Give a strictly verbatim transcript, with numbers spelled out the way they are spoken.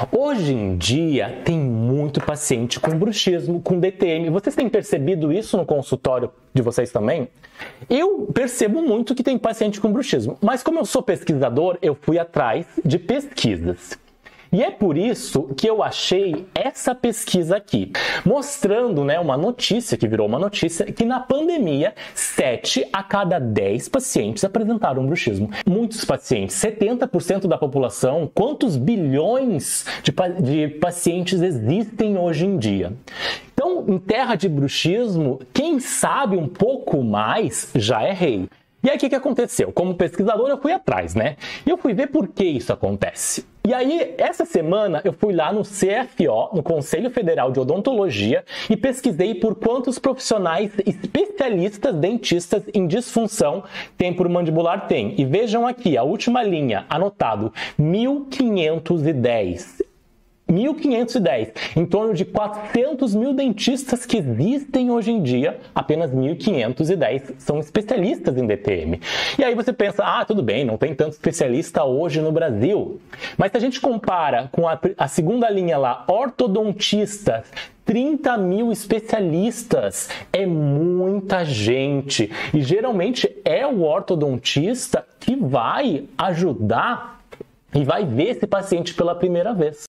Hoje em dia tem muito paciente com bruxismo, com D T M. Vocês têm percebido isso no consultório de vocês também? Eu percebo muito que tem paciente com bruxismo, mas como eu sou pesquisador, eu fui atrás de pesquisas. E é por isso que eu achei essa pesquisa aqui, mostrando, né, uma notícia, que virou uma notícia, que na pandemia, sete a cada dez pacientes apresentaram bruxismo. Muitos pacientes, setenta por cento da população, quantos bilhões de, de pacientes existem hoje em dia? Então, em terra de bruxismo, quem sabe um pouco mais já é rei. E aí o que, que aconteceu? Como pesquisador eu fui atrás, né? E eu fui ver por que isso acontece. E aí, essa semana, eu fui lá no C F O, no Conselho Federal de Odontologia, e pesquisei por quantos profissionais especialistas dentistas em disfunção temporomandibular tem. E vejam aqui, a última linha, anotado, mil quinhentos e dez. mil quinhentos e dez. Em torno de quatrocentos mil dentistas que existem hoje em dia, apenas mil quinhentos e dez são especialistas em D T M. E aí você pensa, ah, tudo bem, não tem tanto especialista hoje no Brasil. Mas se a gente compara com a, a segunda linha lá, ortodontistas, trinta mil especialistas, é muita gente. E geralmente é o ortodontista que vai ajudar e vai ver esse paciente pela primeira vez.